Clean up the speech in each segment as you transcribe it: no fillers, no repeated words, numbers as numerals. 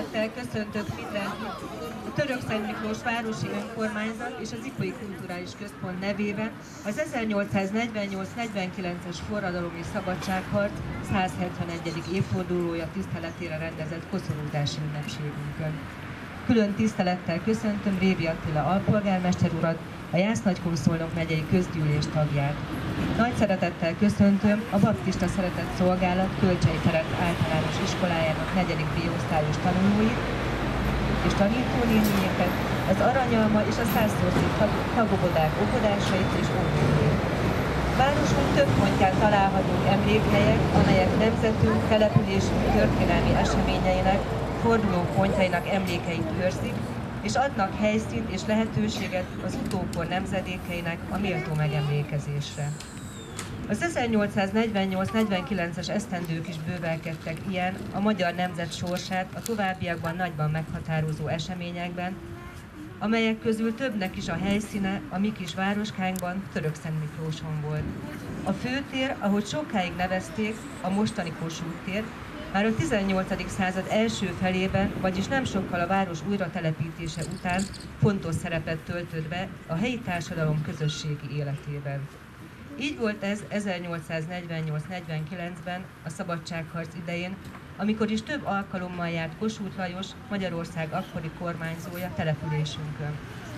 tisztelettel köszöntök mindenkit a Törökszent Miklós Városi Önkormányzat és az Ipoly Kulturális Központ nevében az 1848-49-es forradalomi szabadságharc 171. évfordulója tiszteletére rendezett koszorúzási ünnepségünkön. Külön tisztelettel köszöntöm Révi Attila alpolgármester urat, a Jász-Nagykun-Szolnok megyei közgyűlés tagját. Nagy szeretettel köszöntöm a Baptista Szeretett Szolgálat Kölcsei Ferenc általános iskolájának 4. B-osztályos tanulóit és tanítónénieket, az Aranyalma és a Szászorci tagobodák óvodásait és óvóit. Városunk több pontján találhatunk emlékhelyek, amelyek nemzetünk, településünk történelmi eseményeinek, fordulópontjainak emlékeit őrzik, és adnak helyszínt és lehetőséget az utókor nemzedékeinek a méltó megemlékezésre. Az 1848-49-es esztendők is bővelkedtek ilyen a magyar nemzet sorsát a továbbiakban nagyban meghatározó eseményekben, amelyek közül többnek is a helyszíne a mi kis városkánkban, Törökszent Miklóson volt. A főtér, ahogy sokáig nevezték, a mostani Kossuth tér, már a 18. század első felében, vagyis nem sokkal a város újratelepítése után fontos szerepet töltött be a helyi társadalom közösségi életében. Így volt ez 1848-49-ben a szabadságharc idején, amikor is több alkalommal járt Kossuth Lajos, Magyarország akkori kormányzója településünkön.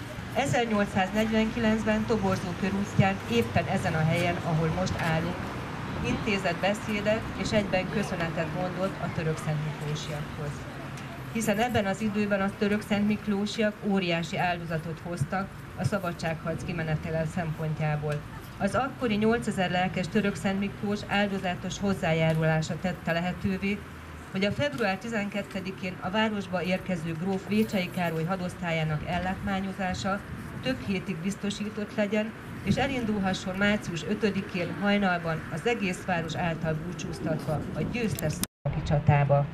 1849-ben Toborzó körútján éppen ezen a helyen, ahol most állunk, intézett beszédet és egyben köszönetet mondott a törökszent miklósiakhoz. Hiszen ebben az időben a törökszent miklósiak óriási áldozatot hoztak a szabadságharc kimenetele szempontjából. Az akkori 8000 lelkes Törökszent Miklós áldozatos hozzájárulása tette lehetővé, hogy a február 12-én a városba érkező gróf Vécsey Károly hadosztályának ellátmányozása több hétig biztosított legyen, és elindulhasson március 5-én hajnalban az egész város által búcsúztatva a győztes szlovaki csatába.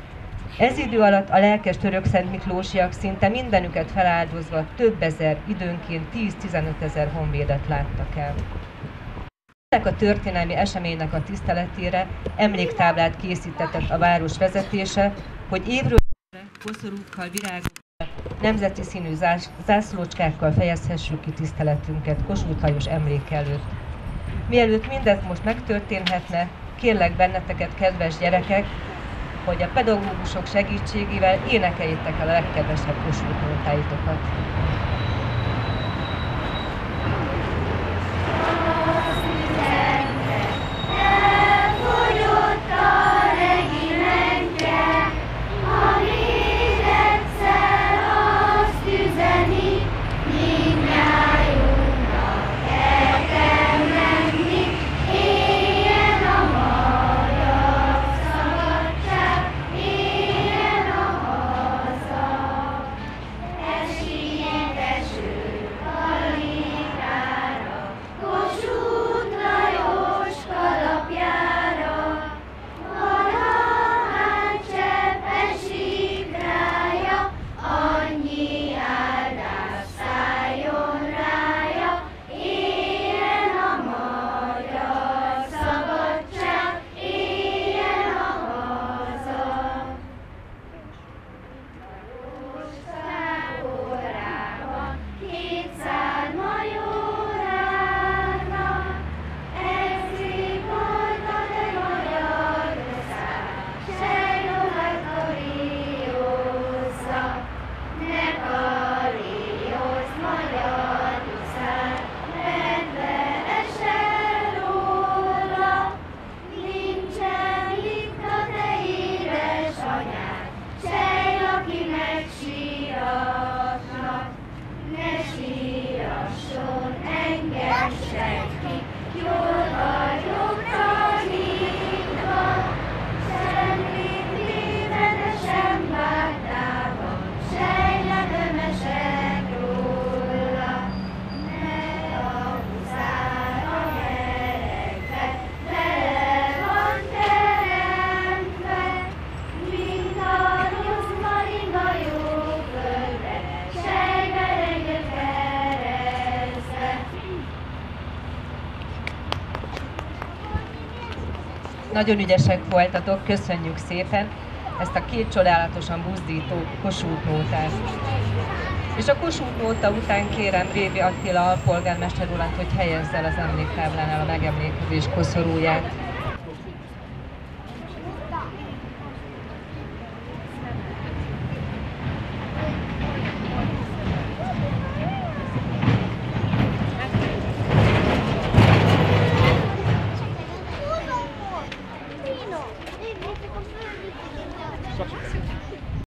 Ez idő alatt a lelkes törökszent miklósiak szinte mindenüket feláldozva több ezer, időnként 10-15 ezer honvédet láttak el. Ennek a történelmi eseménynek a tiszteletére emléktáblát készítetett a város vezetése, hogy évről évre koszorúkkal, virágokkal, nemzeti színű zászlócskákkal fejezhessük ki tiszteletünket Kossuth Lajos emléke előtt. Mielőtt mindez most megtörténhetne, kérlek benneteket, kedves gyerekek, hogy a pedagógusok segítségével énekeljétek el a legkedvesebb Kossuth nótáitokat. Nagyon ügyesek voltatok, köszönjük szépen. ezt a két csodálatosan buzdító Kossuth nótát. És a Kossuth nóta után kérem Révi Attila alpolgármester urat, hogy helyezze el az emléktáblánál a megemlékezés koszorúját.